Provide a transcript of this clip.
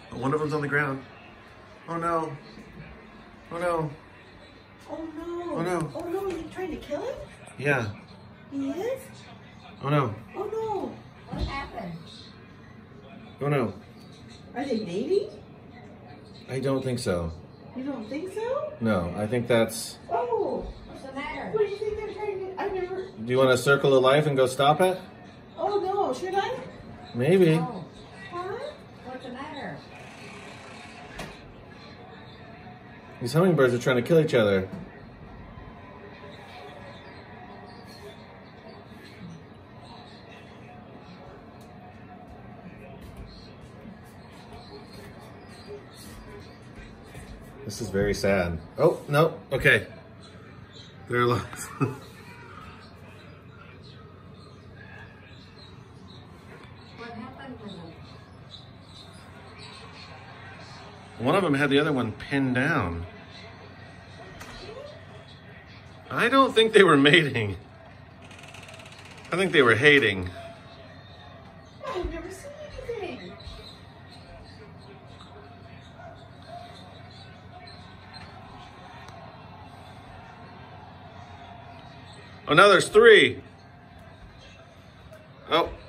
One of them's on the ground. Oh no. Oh no. Oh no. Oh no. Oh no, are you trying to kill him? Yeah. He is? Oh no. Oh no. What happened? Oh no. Are they mating? I don't think so. You don't think so? No, I think that's... Oh. What's the matter? What do you think they're trying to... I've never... Do you want to circle of life and go stop it? Oh no, should I? Maybe. Oh. Huh? What's the matter? These hummingbirds are trying to kill each other. This is very sad. Oh, no. Okay. They're alive. What happened to them? One of them had the other one pinned down. I don't think they were mating. I think they were hating. I've never seen anything. Oh, now there's 3. Oh.